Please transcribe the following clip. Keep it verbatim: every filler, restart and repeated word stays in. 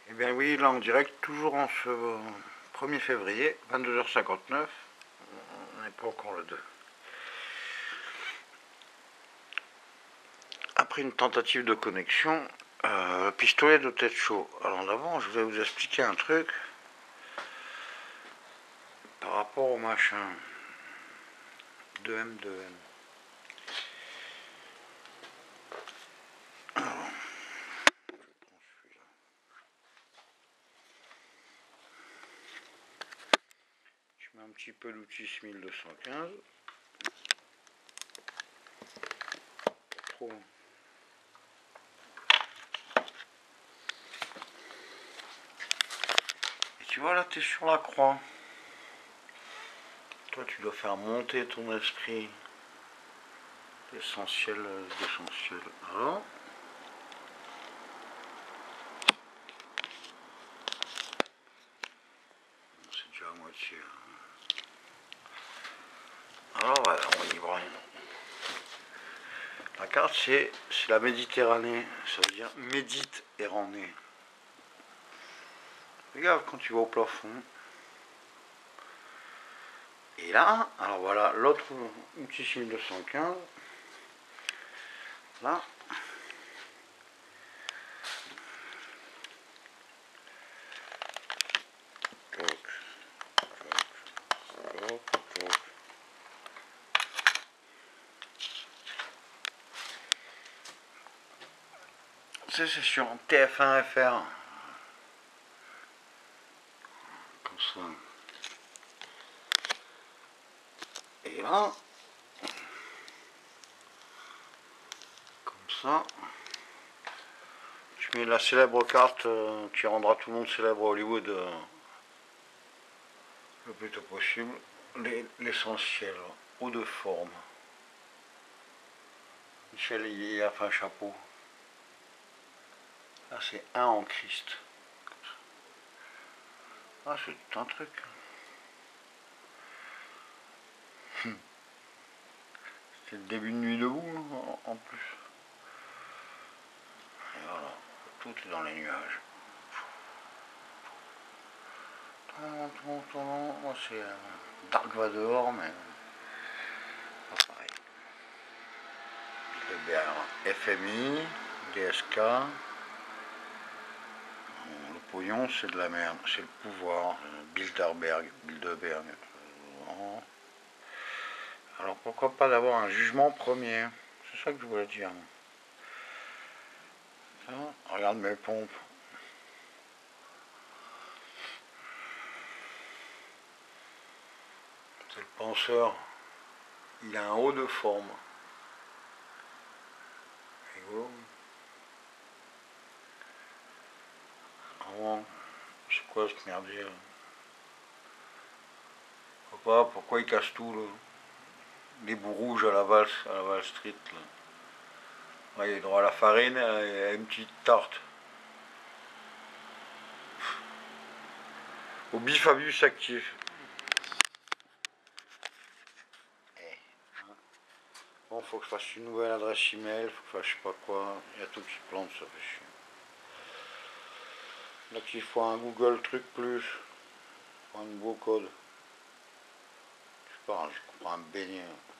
Eh bien oui, là en direct, toujours en ce premier février, vingt-deux heures cinquante-neuf, on n'est pas encore le deux. Après une tentative de connexion, euh, pistolet de tête chaud. Alors d'abord, je vais vous expliquer un truc par rapport au machin deux M deux M. Un petit peu l'outil mille deux cent quinze. Pas trop. Et tu vois là, tu es sur la croix. Toi, tu dois faire monter ton esprit. L'essentiel d'essentiel. Alors, c'est déjà à moitié. Alors, voilà, on y voit rien. La carte, c'est la Méditerranée, ça veut dire Méditerranée. Regarde quand tu vas au plafond. Et là, alors voilà, l'autre outil mille deux cent quinze. Là. C'est sur T F un F R. Comme ça. Et là. Comme ça. Tu mets la célèbre carte euh, qui rendra tout le monde célèbre à Hollywood euh, le plus tôt possible. L'essentiel, haut de forme. Michel, il a fait un chapeau. Là, c'est un en Christ. Ah, c'est tout un truc. Hum. C'est le début de Nuit debout, en, en plus. Et voilà, tout est dans les nuages. Moi, c'est euh, Dark Vador, mais pas pareil. F M I, D S K. Le pognon, c'est de la merde, c'est le pouvoir. Bilderberg, Bilderberg. Alors pourquoi pas d'avoir un jugement premier? C'est ça que je voulais dire. Ça, regarde mes pompes. C'est le penseur. Il a un haut de forme. Rigolo. Oh, c'est quoi ce merdier? Pourquoi, pourquoi il casse tout là? Les bouts rouges à la Val, à la Val Street là. Ouais, il a droit à la farine et à une petite tarte. Au bifabus actif. Bon, faut que je fasse une nouvelle adresse email, faut que je fasse je sais pas quoi. Il y a tout qui plante, ça fait chier. Là qu'il faut un Google truc plus. Un nouveau code. Je sais pas, je comprends un beignet.